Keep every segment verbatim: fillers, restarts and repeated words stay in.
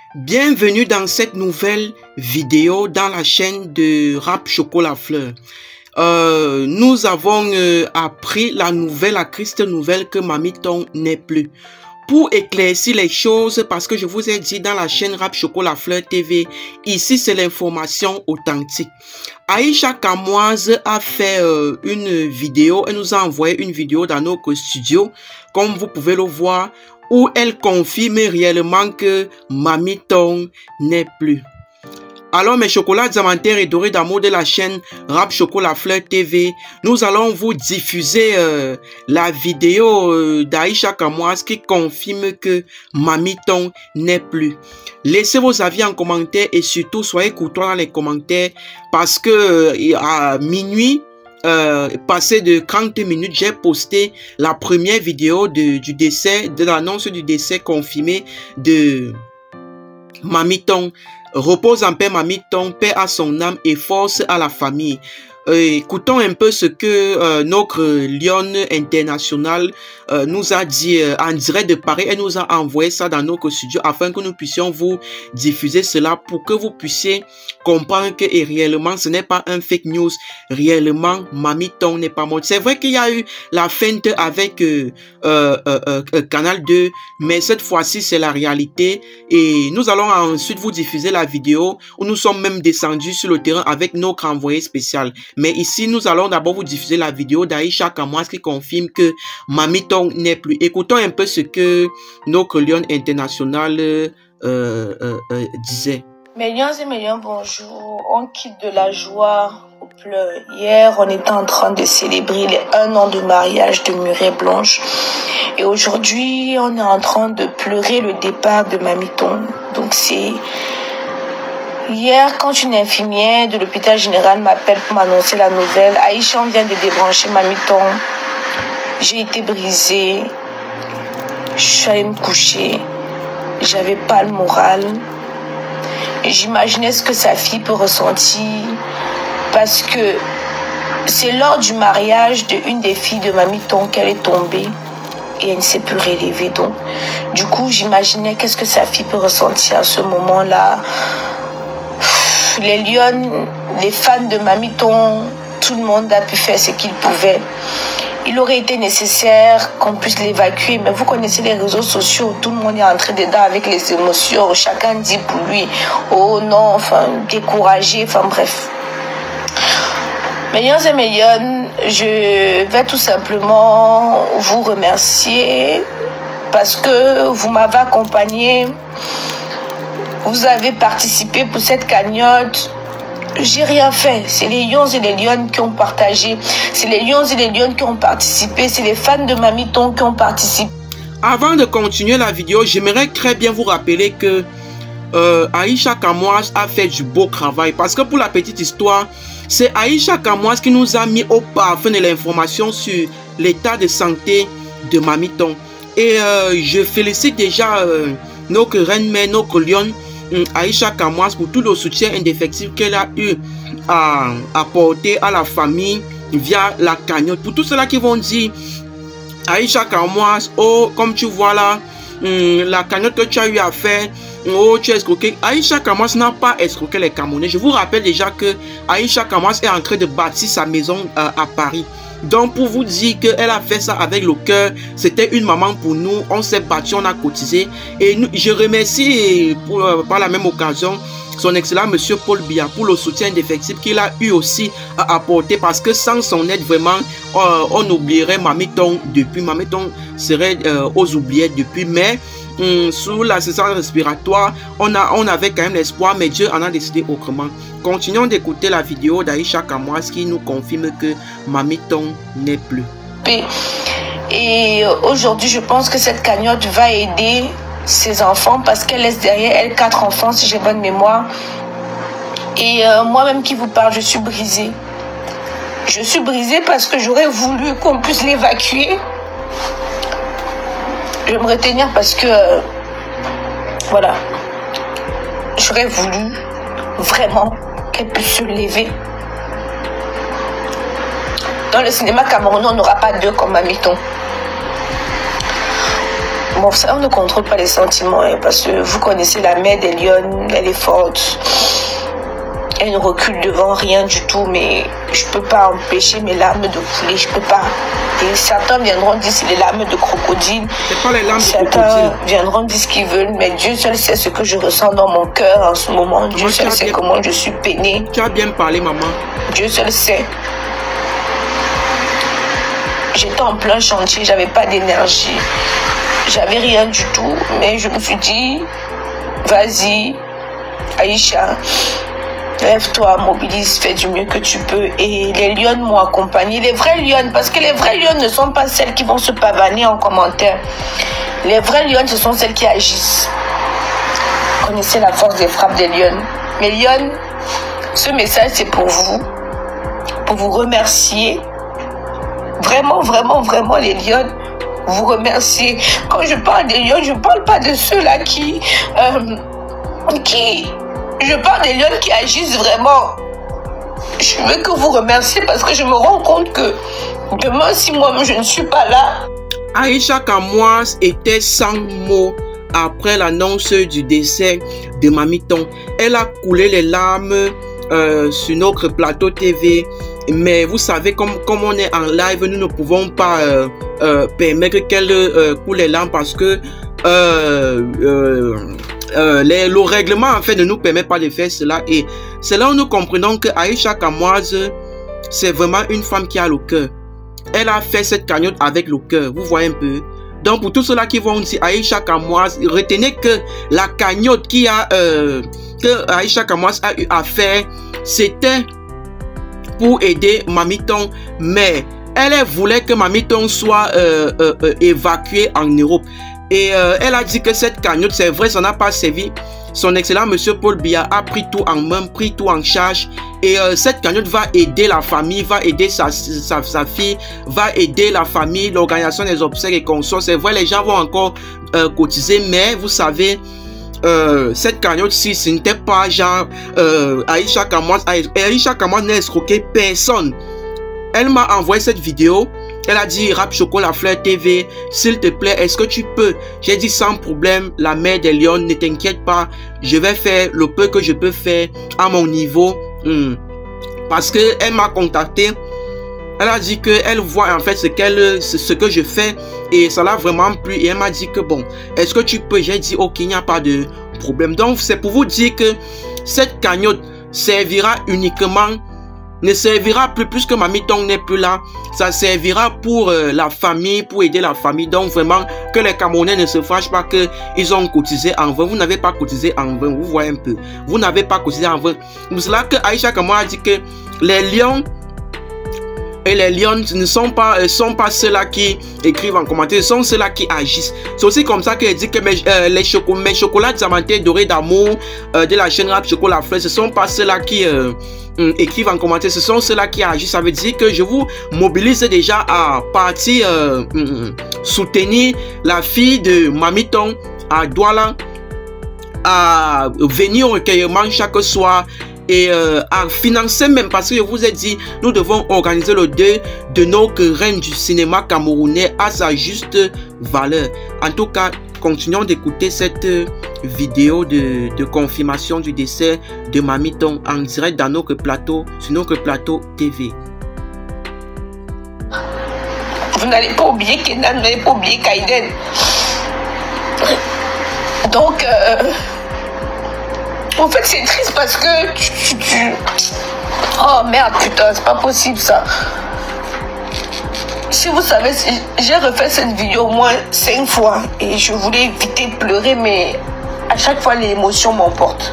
Bienvenue dans cette nouvelle vidéo dans la chaîne de Rap Chocolat Fleur. Euh, nous avons euh, appris la nouvelle, la triste nouvelle que Mamiton n'est plus. Pour éclaircir les choses, parce que je vous ai dit dans la chaîne Rap Chocolat Fleur T V, ici c'est l'information authentique. Aïcha Kamoise a fait euh, une vidéo, elle nous a envoyé une vidéo dans notre studio, comme vous pouvez le voir, où elle confirme réellement que Mamiton n'est plus. Alors mes chocolats diamantaires et dorés d'amour de la chaîne Rap Chocolat Fleur T V, nous allons vous diffuser euh, la vidéo euh, d'Aïcha Kamoise qui confirme que Mamiton n'est plus. Laissez vos avis en commentaire et surtout soyez courtois dans les commentaires parce que euh, à minuit, Euh, passé de trente minutes, j'ai posté la première vidéo de, du décès, de l'annonce du décès confirmé de Mamiton. Repose en paix Mamiton, paix à son âme et force à la famille. Euh, écoutons un peu ce que euh, notre lionne internationale euh, nous a dit euh, en direct de Paris. Elle nous a envoyé ça dans notre studio afin que nous puissions vous diffuser cela pour que vous puissiez comprendre que et réellement ce n'est pas un fake news. Réellement Mamiton n'est pas mort. C'est vrai qu'il y a eu la feinte avec euh, euh, euh, euh, Canal deux, mais cette fois-ci c'est la réalité et nous allons ensuite vous diffuser la vidéo où nous sommes même descendus sur le terrain avec notre envoyé spécial. Mais ici, nous allons d'abord vous diffuser la vidéo d'Aïcha Kamoise qui confirme que Mamiton n'est plus. Écoutons un peu ce que notre lion international euh, euh, euh, disait. Mes lions et mes lions, bonjour. On quitte de la joie aux pleurs. Hier, on était en train de célébrer les un an de mariage de Murée Blanche. Et aujourd'hui, on est en train de pleurer le départ de Mamiton. Donc c'est... Hier, quand une infirmière de l'hôpital général m'appelle pour m'annoncer la nouvelle, Aïcha, on vient de débrancher Mamiton. J'ai été brisée. Je suis allée me coucher. J'avais pas le moral. J'imaginais ce que sa fille peut ressentir. Parce que c'est lors du mariage de une des filles de Mamiton qu'elle est tombée. Et elle ne s'est plus relevée. Donc, du coup, j'imaginais qu'est-ce que sa fille peut ressentir à ce moment-là. Les lions, les fans de Mamiton, tout le monde a pu faire ce qu'il pouvait. Il aurait été nécessaire qu'on puisse l'évacuer, mais vous connaissez les réseaux sociaux, tout le monde est entré dedans avec les émotions, chacun dit pour lui, oh non, enfin, découragé, enfin bref. Mes lions et mes lionnes, je vais tout simplement vous remercier parce que vous m'avez accompagné. Vous avez participé pour cette cagnotte. J'ai rien fait. C'est les lions et les lionnes qui ont partagé. C'est les lions et les lionnes qui ont participé. C'est les fans de Mamiton qui ont participé. Avant de continuer la vidéo, j'aimerais très bien vous rappeler que euh, Aïcha Kamoise a fait du beau travail. Parce que pour la petite histoire, c'est Aïcha Kamoise qui nous a mis au parfum de l'information sur l'état de santé de Mamiton. Et euh, je félicite déjà euh, notre reine-mère, notre lionne, Aïcha Kamoise pour tout le soutien indéfectible qu'elle a eu à apporter à la famille via la cagnotte. Pour tous ceux-là qui vont dire Aïcha Kamoise, oh comme tu vois là, la cagnotte que tu as eu à faire, oh tu as escroqué. Aïcha Kamoise n'a pas escroqué les Camerounais. Je vous rappelle déjà que Aïcha Kamoise est en train de bâtir sa maison euh, à Paris. Donc pour vous dire qu'elle a fait ça avec le cœur, c'était une maman pour nous, on s'est battu, on a cotisé. Et nous, je remercie pour, euh, par la même occasion son excellent monsieur Paul Biya pour le soutien indéfectible qu'il a eu aussi à apporter parce que sans son aide vraiment euh, on oublierait Mamiton depuis, Mamiton serait euh, aux oubliettes depuis, mais hum, sous l'assistance respiratoire on, a, on avait quand même l'espoir, mais Dieu en a décidé autrement. Continuons d'écouter la vidéo d'Aïcha Kamoise qui nous confirme que Mamiton n'est plus. Et aujourd'hui, je pense que cette cagnotte va aider ses enfants parce qu'elle laisse derrière elle quatre enfants, si j'ai bonne mémoire. Et euh, moi-même qui vous parle, je suis brisée. Je suis brisée parce que j'aurais voulu qu'on puisse l'évacuer. Je vais me retenir parce que, euh, voilà, j'aurais voulu vraiment qu'elle puisse se lever. Dans le cinéma camerounais, on n'aura pas deux comme Mamiton. Bon, ça, on ne contrôle pas les sentiments, hein, parce que vous connaissez la mère des lions, elle est forte. Elle ne recule devant rien du tout, mais je peux pas empêcher mes larmes de couler, je peux pas. Et certains viendront dire c'est les larmes de crocodile. C'est pas les larmes certains de crocodile. viendront dire ce qu'ils veulent, mais Dieu seul sait ce que je ressens dans mon cœur en ce moment. Dieu Moi, seul sait bien... comment je suis peinée. Tu as bien parlé, maman. Dieu seul sait. J'étais en plein chantier, j'avais pas d'énergie. J'avais rien du tout, mais je me suis dit, vas-y, Aïcha. Lève-toi, mobilise, fais du mieux que tu peux. Et les lions m'ont accompagné. Les vrais lions, parce que les vrais lions ne sont pas celles qui vont se pavaner en commentaire. Les vrais lions, ce sont celles qui agissent. Vous connaissez la force des frappes des lions. Mais lions, ce message c'est pour vous. Pour vous remercier. Vraiment, vraiment, vraiment les lions. Vous remercier. Quand je parle des lions, je ne parle pas de ceux-là qui... Euh, qui... Je parle des lions qui agissent vraiment. Je veux que vous remerciez parce que je me rends compte que demain, si moi-même je ne suis pas là... Aïcha Kamoise était sans mots après l'annonce du décès de Mamiton. Elle a coulé les larmes euh, sur notre plateau T V. Mais vous savez, comme, comme on est en live, nous ne pouvons pas euh, euh, permettre qu'elle euh, coule les larmes parce que... Euh, euh, Euh, les, le règlement en fait ne nous permet pas de faire cela et c'est là où nous comprenons que Aïcha Kamoise c'est vraiment une femme qui a le cœur. Elle a fait cette cagnotte avec le cœur, vous voyez un peu. Donc pour tous ceux-là qui vont dire Aïcha Kamoise, retenez que la cagnotte qui a euh, que Aïcha Kamoise a eu à faire, c'était pour aider Mamiton, mais elle voulait que Mamiton soit euh, euh, euh, évacué en Europe. Et euh, elle a dit que cette cagnotte, c'est vrai, ça n'a pas servi. Son excellent monsieur Paul Biya a pris tout en main, pris tout en charge. Et euh, cette cagnotte va aider la famille, va aider sa, sa, sa fille, va aider la famille, l'organisation des obsèques et consorts. C'est vrai, les gens vont encore euh, cotiser, mais vous savez, euh, cette cagnotte-ci, ce n'était pas genre euh, Aïcha Kamoise. Aïcha Kamoise n'a escroqué personne. Elle m'a envoyé cette vidéo. Elle a dit, Rap Chocolat Fleur T V, s'il te plaît, est-ce que tu peux? J'ai dit, sans problème, la mère des lions, ne t'inquiète pas, je vais faire le peu que je peux faire à mon niveau. Hmm. Parce que elle m'a contacté. Elle a dit qu'elle voit en fait ce qu'elle, ce que je fais et ça l'a vraiment plu. Et elle m'a dit que bon, est-ce que tu peux? J'ai dit, ok, il n'y a pas de problème. Donc, c'est pour vous dire que cette cagnotte servira uniquement, ne servira plus, puisque Mamiton n'est plus là, ça servira pour euh, la famille, pour aider la famille. Donc vraiment, que les Camerounais ne se fâchent pas qu'ils ont cotisé en vain. Vous n'avez pas cotisé en vain, vous voyez un peu. Vous n'avez pas cotisé en vain. C'est cela que Aïcha Kamoise a dit que les lions et les lions ne sont pas, euh, sont pas ceux-là qui écrivent en commentaire, ce sont ceux-là qui agissent. C'est aussi comme ça qu'elle dit que mes, euh, les choco mes chocolats diamantés dorés d'amour euh, de la chaîne Rap Chocolat Fleur, ce ne sont pas ceux-là qui euh, euh, écrivent en commentaire, ce sont ceux-là qui agissent. Ça veut dire que je vous mobilise déjà à partir euh, euh, soutenir la fille de Mamiton à Douala, à venir au recueillement chaque soir. Et euh, à financer même, parce que je vous ai dit, nous devons organiser le deuil de nos reines du cinéma camerounais à sa juste valeur. En tout cas, continuons d'écouter cette vidéo de, de confirmation du décès de Mamiton en direct dans notre plateau, sur notre plateau T V. Vous n'allez pas oublier Kenan, vous n'allez pas oublier Kaiden. Donc, euh, en fait, c'est triste parce que tu, tu, tu... Oh merde, putain, c'est pas possible ça. Si vous savez, j'ai refait cette vidéo au moins cinq fois et je voulais éviter de pleurer, mais à chaque fois, l'émotion m'emporte.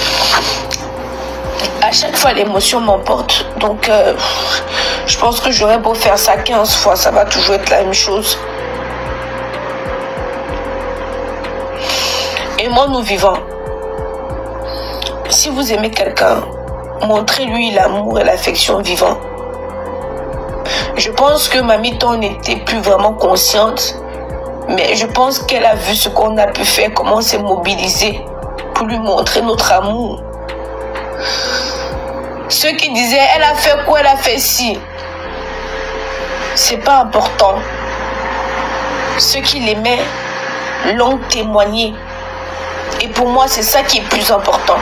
À chaque fois, l'émotion m'emporte. Donc, euh, je pense que j'aurais beau faire ça quinze fois, ça va toujours être la même chose. Aimons-nous vivants. Si vous aimez quelqu'un, montrez-lui l'amour et l'affection vivant. Je pense que Mamiton n'était plus vraiment consciente, mais je pense qu'elle a vu ce qu'on a pu faire, comment on s'est mobilisé pour lui montrer notre amour. Ceux qui disaient, elle a fait quoi, elle a fait ci, c'est pas important. Ceux qui l'aimaient l'ont témoigné. Et pour moi, c'est ça qui est plus important.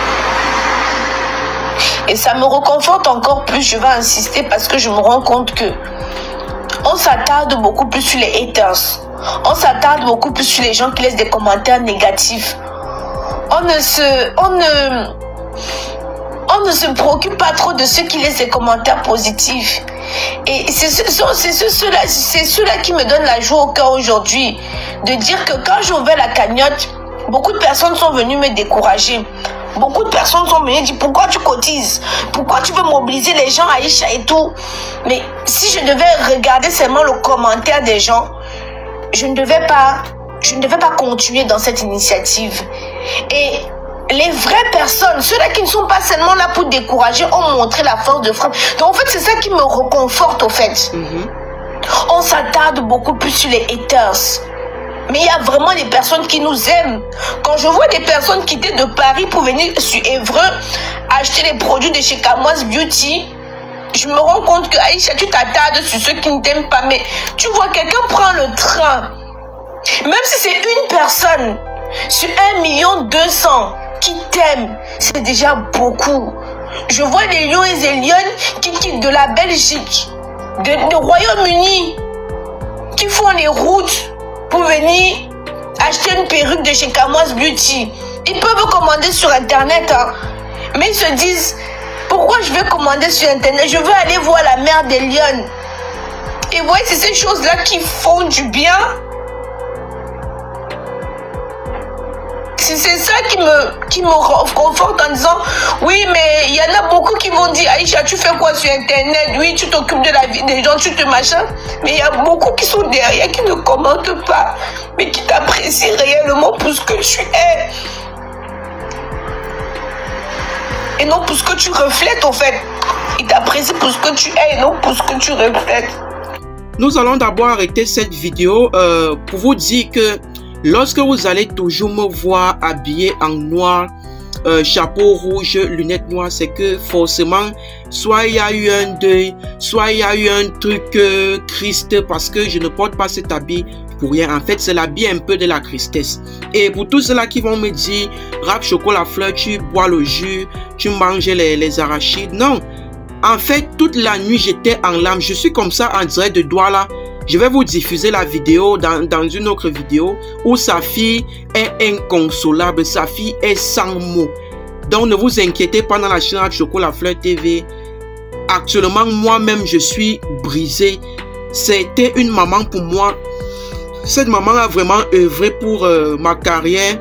Et ça me reconforte encore plus, je vais insister parce que je me rends compte que on s'attarde beaucoup plus sur les haters. On s'attarde beaucoup plus sur les gens qui laissent des commentaires négatifs. On ne se, on ne, on ne se préoccupe pas trop de ceux qui laissent des commentaires positifs. Et c'est ceux-là c'est ceux-là qui me donnent la joie au cœur aujourd'hui. De dire que quand j'ai ouvert la cagnotte, beaucoup de personnes sont venues me décourager. Beaucoup de personnes sont venues dire pourquoi tu cotises, pourquoi tu veux mobiliser les gens, Aïcha et tout. Mais si je devais regarder seulement le commentaire des gens, je ne devais pas, je ne devais pas continuer dans cette initiative. Et les vraies personnes, ceux-là qui ne sont pas seulement là pour décourager, ont montré la force de frappe. Donc en fait, c'est ça qui me reconforte au fait. Mm-hmm. On s'attarde beaucoup plus sur les haters. Mais il y a vraiment des personnes qui nous aiment. Quand je vois des personnes quitter de Paris pour venir sur Évreux acheter les produits de chez Kamoise Beauty, je me rends compte que Aïcha, tu t'attardes sur ceux qui ne t'aiment pas. Mais tu vois, quelqu'un prend le train. Même si c'est une personne sur un million deux cents qui t'aime, c'est déjà beaucoup. Je vois des lions et des lionnes qui quittent de la Belgique, de, de Royaume-Uni, qui font les routes pour venir acheter une perruque de chez Kamoise Beauty. Ils peuvent commander sur internet, hein, mais ils se disent pourquoi je vais commander sur internet, je veux aller voir la mère des lions. Et vous voyez, c'est ces choses là qui font du bien. C'est ça qui me, qui me conforte en disant oui, mais il y en a beaucoup qui vont dire Aïcha, tu fais quoi sur internet? Oui, tu t'occupes de la vie des gens, tu te machin. Mais il y a beaucoup qui sont derrière, qui ne commentent pas, mais qui t'apprécient réellement pour ce que tu es. Et non pour ce que tu reflètes, en fait. Ils t'apprécient pour ce que tu es et non pour ce que tu reflètes. Nous allons d'abord arrêter cette vidéo euh, pour vous dire que lorsque vous allez toujours me voir habillé en noir, euh, chapeau rouge, lunettes noires, c'est que forcément, soit il y a eu un deuil, soit il y a eu un truc euh, triste, parce que je ne porte pas cet habit pour rien. En fait, c'est l'habit un peu de la tristesse. Et pour tous ceux-là qui vont me dire, Rap Chocolat Fleur, tu bois le jus, tu manges les, les arachides. Non, en fait, toute la nuit, j'étais en larmes. Je suis comme ça en direct de Douala. Je vais vous diffuser la vidéo dans, dans une autre vidéo où sa fille est inconsolable, sa fille est sans mots. Donc ne vous inquiétez pas, dans la chaîne Rap Chocolat Fleur T V. Actuellement, moi-même, je suis brisé. C'était une maman pour moi. Cette maman a vraiment œuvré pour euh, ma carrière.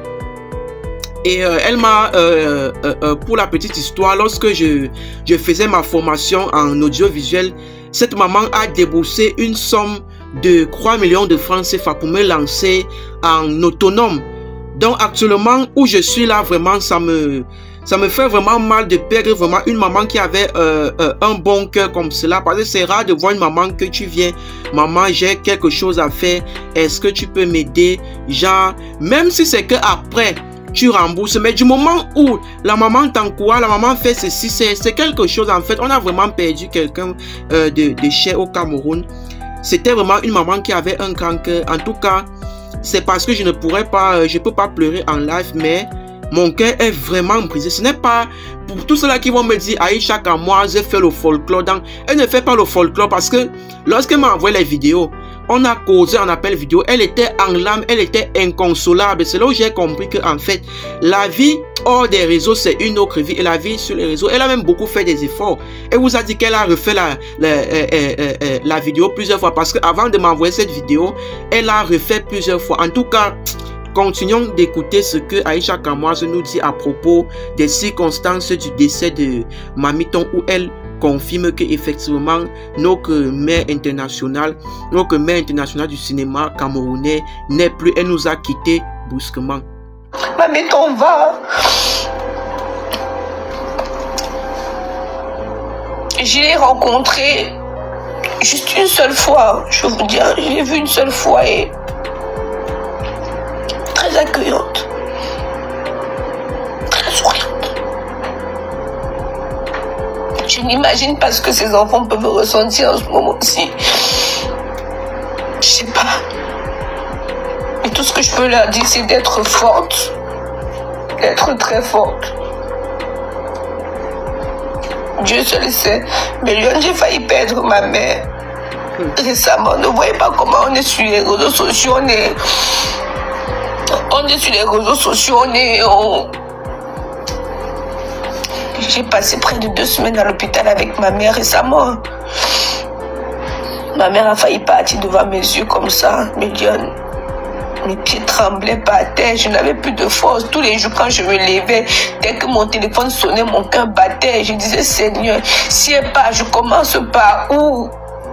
Et euh, elle m'a, euh, euh, euh, pour la petite histoire, lorsque je, je faisais ma formation en audiovisuel, cette maman a déboursé une somme de trois millions de francs C F A pour me lancer en autonome. Donc actuellement, où je suis là, vraiment, ça me, ça me fait vraiment mal de perdre vraiment une maman qui avait euh, euh, un bon cœur comme cela. Parce que c'est rare de voir une maman que tu viens, maman, j'ai quelque chose à faire, est-ce que tu peux m'aider? Genre, même si c'est que après tu rembourses, mais du moment où la maman t'encourage, la maman fait ceci, c'est quelque chose. En fait, on a vraiment perdu quelqu'un euh, de, de cher au Cameroun. C'était vraiment une maman qui avait un grand cœur. En tout cas, c'est parce que je ne pourrais pas, euh, je peux pas pleurer en live, mais mon cœur est vraiment brisé. Ce n'est pas pour tous ceux-là qui vont me dire Aïcha, quand moi j'ai fait le folklore. Donc, elle ne fait pas le folklore parce que lorsqu'elle m'a envoyé les vidéos, on a causé en appel vidéo, elle était en larmes, elle était inconsolable. C'est là où j'ai compris que en fait, la vie hors des réseaux, c'est une autre vie. Et la vie sur les réseaux, elle a même beaucoup fait des efforts. Elle vous a dit qu'elle a refait la, la, euh, euh, euh, la vidéo plusieurs fois. Parce qu'avant de m'envoyer cette vidéo, elle a refait plusieurs fois. En tout cas, continuons d'écouter ce que Aïcha Kamoise nous dit à propos des circonstances du décès de Mamiton, où elle confirme que effectivement notre mère internationale, notre mère internationale du cinéma camerounais n'est plus, elle nous a quittés brusquement. Mamiton va. Je l'ai rencontré juste une seule fois, je vais vous dire, je l'ai vu une seule fois et très accueillante, très souriante. Je n'imagine pas ce que ces enfants peuvent ressentir en ce moment-ci. Je sais pas. Mais tout ce que je peux leur dire, c'est d'être forte. D'être très forte. Dieu seul sait. Mais Lyon, j'ai failli perdre ma mère. Récemment, ne voyez pas comment on est sur les réseaux sociaux. On est, on est sur les réseaux sociaux. On est... On... J'ai passé près de deux semaines à l'hôpital avec ma mère récemment. Ma mère a failli partir devant mes yeux comme ça. Mais Lyon, mes pieds tremblaient par terre, je n'avais plus de force. Tous les jours quand je me levais, dès que mon téléphone sonnait, mon cœur battait. Je disais, Seigneur, si elle part, je commence par où?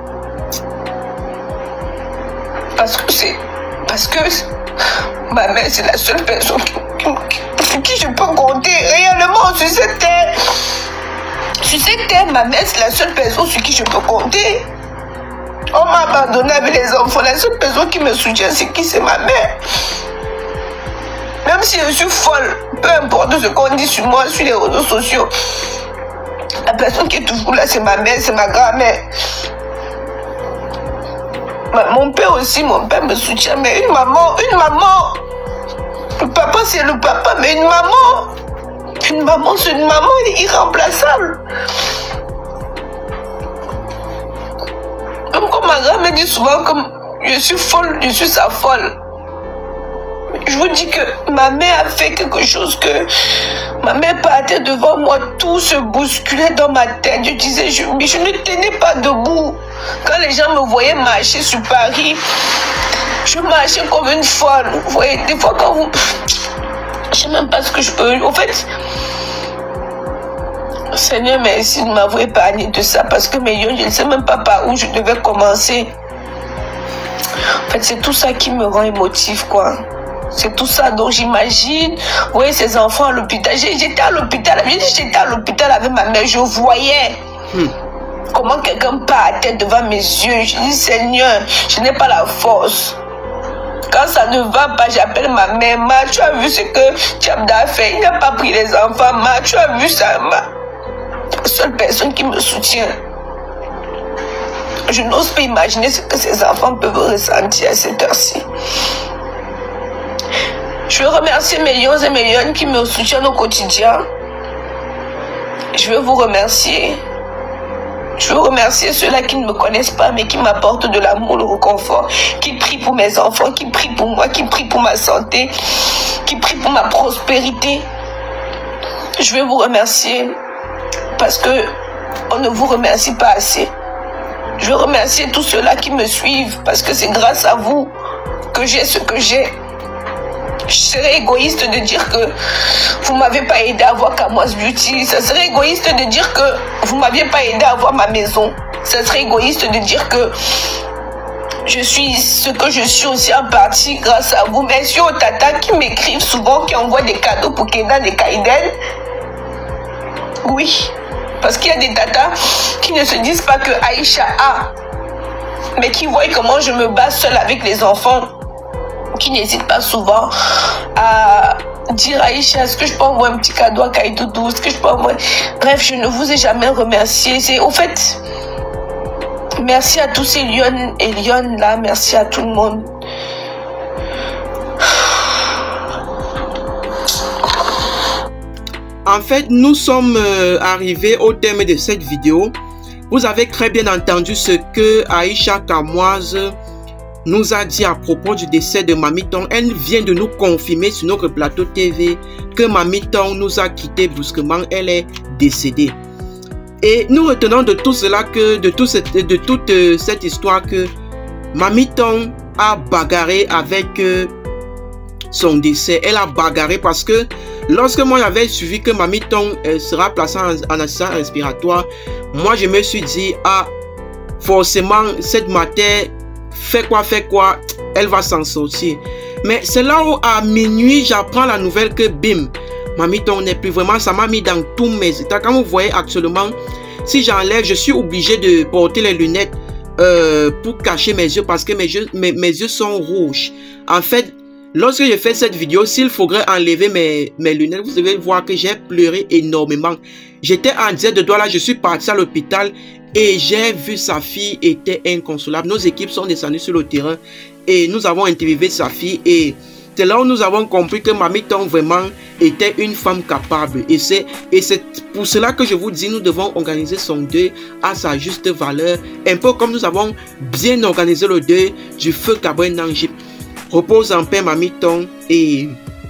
Parce que c'est... Parce que ma mère, c'est la seule personne qui, qui, sur qui je peux compter réellement sur cette terre. Sur cette terre, ma mère, c'est la seule personne sur qui je peux compter. On m'a abandonné avec les enfants. La seule personne qui me soutient, c'est qui? C'est ma mère. Même si je suis folle, peu importe ce qu'on dit sur moi, sur les réseaux sociaux, la personne qui est toujours là, c'est ma mère, c'est ma grand-mère. Mon père aussi, mon père me soutient, mais une maman, une maman. Le papa, c'est le papa, mais une maman. Une maman, c'est une maman, elle est irremplaçable. Comme, comme ma grand-mère dit souvent, comme je suis folle, je suis sa folle. Je vous dis que ma mère a fait quelque chose que ma mère partait devant moi, tout se bousculait dans ma tête. Je disais, je, mais je ne tenais pas debout. Quand les gens me voyaient marcher sur Paris, je marchais comme une folle. Vous voyez, des fois quand vous... Je sais même pas ce que je peux... En fait... Seigneur, merci de m'avoir épargné de ça, parce que mes yeux, je ne sais même pas par où je devais commencer. En fait, c'est tout ça qui me rend émotif, quoi. C'est tout ça, donc j'imagine, vous voyez, ces enfants à l'hôpital. J'étais à l'hôpital, j'étais à l'hôpital avec ma mère, je voyais hmm. comment quelqu'un partait devant mes yeux. Je dis, Seigneur, je n'ai pas la force. Quand ça ne va pas, j'appelle ma mère. Ma, tu as vu ce que Tchabda a fait? Il n'a pas pris les enfants. Ma, tu as vu ça? Ma, la seule personne qui me soutient. Je n'ose pas imaginer ce que ces enfants peuvent ressentir à cette heure-ci. Je veux remercier mes lions et mes lionnes qui me soutiennent au quotidien. Je veux vous remercier. Je veux remercier ceux-là qui ne me connaissent pas, mais qui m'apportent de l'amour, le réconfort, qui prient pour mes enfants, qui prient pour moi, qui prient pour ma santé, qui prient pour ma prospérité. Je veux vous remercier parce que on ne vous remercie pas assez. Je veux remercier tous ceux-là qui me suivent parce que c'est grâce à vous que j'ai ce que j'ai. Je serais égoïste de dire que vous ne m'avez pas aidé à avoir Kamoise Beauty. Ça serait égoïste de dire que vous ne m'aviez pas aidé à avoir ma maison. Ça serait égoïste de dire que je suis ce que je suis aussi en partie grâce à vous. Merci aux tatas qui m'écrivent souvent, qui envoient des cadeaux pour Kenan et Kaiden. Oui, parce qu'il y a des tatas qui ne se disent pas que Aïcha a, mais qui voient comment je me bats seule avec les enfants, qui n'hésitent pas souvent à dire à Aïcha, est-ce que je peux envoyer un petit cadeau à Kaïdoudou, est-ce que je peux envoyer... Bref, je ne vous ai jamais remercié. C'est au fait, merci à tous ces lions et lionnes là, merci à tout le monde. En fait, nous sommes euh, arrivés au terme de cette vidéo. Vous avez très bien entendu ce que Aïcha Kamoise nous a dit à propos du décès de Mamiton. Elle vient de nous confirmer sur notre plateau T V que Mamiton nous a quittés brusquement. Elle est décédée. Et nous retenons de tout cela que, de, tout cette, de toute euh, cette histoire que Mamiton a bagarré avec euh, son décès. Elle a bagarré parce que lorsque moi j'avais suivi que Mamiton euh, sera placée en, en assistance respiratoire, moi je me suis dit, ah, forcément cette matière fait quoi, fait quoi, elle va s'en sortir. Mais c'est là où à minuit, j'apprends la nouvelle que bim, Mamiton n'est plus vraiment, ça m'a mis dans tous mes états. Quand vous voyez actuellement, si j'enlève, je suis obligé de porter les lunettes euh, pour cacher mes yeux parce que mes yeux, mes, mes yeux sont rouges. En fait, lorsque j'ai fait cette vidéo, s'il faudrait enlever mes, mes lunettes, vous devez voir que j'ai pleuré énormément. J'étais en dizaine de doigts là, je suis parti à l'hôpital et j'ai vu sa fille était inconsolable. Nos équipes sont descendues sur le terrain et nous avons interviewé sa fille et c'est là où nous avons compris que Mamie Tong vraiment était une femme capable. Et c'est et c'est pour cela que je vous dis, nous devons organiser son deuil à sa juste valeur. Un peu comme nous avons bien organisé le deuil du feu Gabriel Nangip. Repose en paix Mamie Tong et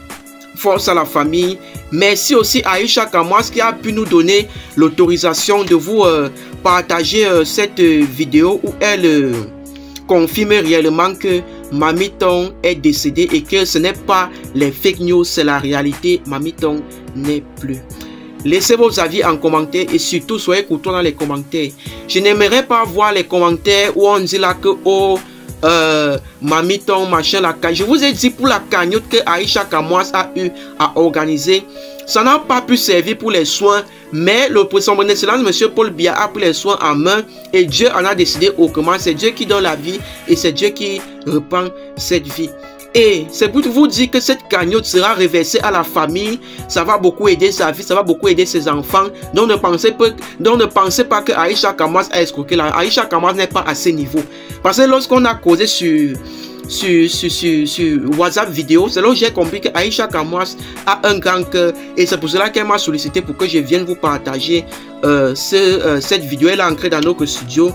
force à la famille. Merci aussi à Aïcha Kamoas qui a pu nous donner l'autorisation de vous euh, partager euh, cette euh, vidéo où elle euh, confirme réellement que Mamie Tong est décédée et que ce n'est pas les fake news, c'est la réalité. Mamie Tong n'est plus. Laissez vos avis en commentaire et surtout soyez courtois dans les commentaires. Je n'aimerais pas voir les commentaires où on dit là que oh euh, Mamie Tong machin la cagnotte. Je vous ai dit pour la cagnotte que Aïcha Kamoas a eu à organiser. Ça n'a pas pu servir pour les soins, mais le président de excellence, M. Paul Biya, a pris les soins en main et Dieu en a décidé autrement. C'est Dieu qui donne la vie et c'est Dieu qui reprend cette vie. Et c'est pour vous dire que cette cagnotte sera reversée à la famille. Ça va beaucoup aider sa vie, ça va beaucoup aider ses enfants. Donc ne pensez pas, donc ne pensez pas que Aïcha Kamoas a escroqué. Aïcha Kamoas n'est pas à ce niveau. Parce que lorsqu'on a causé sur... Sur, sur, sur, sur WhatsApp vidéo, c'est là où j'ai compris que Aïcha Kamoas a un grand cœur et c'est pour cela qu'elle m'a sollicité pour que je vienne vous partager euh, ce, euh, cette vidéo. Elle est entrée dans notre studio.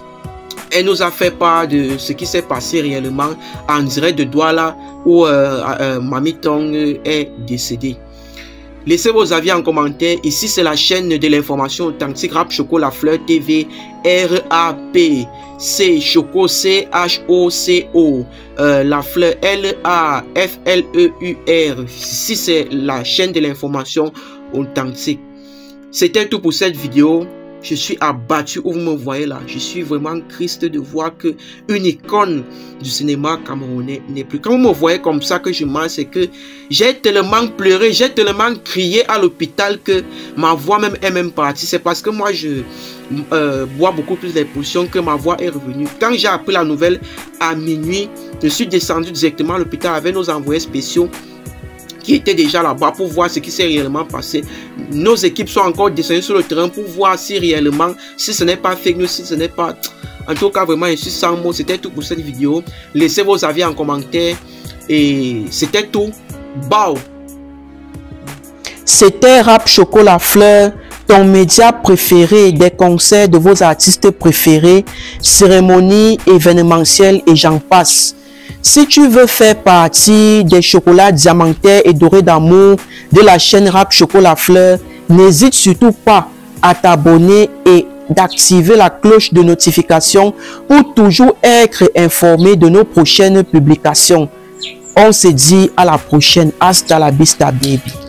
Elle nous a fait part de ce qui s'est passé réellement en direct de Douala où euh, euh, Mamie Tong est décédée. Laissez vos avis en commentaire. Ici, c'est la chaîne de l'information authentique Rap Choco La Fleur T V. R A P C Choco C H O C O. Euh, la Fleur L A F L E U R. Ici, c'est la chaîne de l'information authentique. C'était tout pour cette vidéo. Je suis abattu où vous me voyez là. Je suis vraiment triste de voir que une icône du cinéma camerounais n'est plus. Quand vous me voyez comme ça que je mens, c'est que j'ai tellement pleuré, j'ai tellement crié à l'hôpital que ma voix même est même partie. C'est parce que moi je euh, bois beaucoup plus les potions que ma voix est revenue. Quand j'ai appris la nouvelle à minuit, je suis descendu directement à l'hôpital avec nos envoyés spéciaux qui étaient déjà là-bas pour voir ce qui s'est réellement passé. Nos équipes sont encore descendues sur le terrain pour voir si réellement, si ce n'est pas fake news, si ce n'est pas... En tout cas, vraiment, je suis sans mots. C'était tout pour cette vidéo. Laissez vos avis en commentaire. Et c'était tout. Bao. C'était Rap Choco La Fleur, ton média préféré, des concerts de vos artistes préférés, cérémonies événementielles et j'en passe. Si tu veux faire partie des chocolats diamantaires et dorés d'amour de la chaîne Rap Choco La Fleur, n'hésite surtout pas à t'abonner et d'activer la cloche de notification pour toujours être informé de nos prochaines publications. On se dit à la prochaine. Hasta la vista, baby.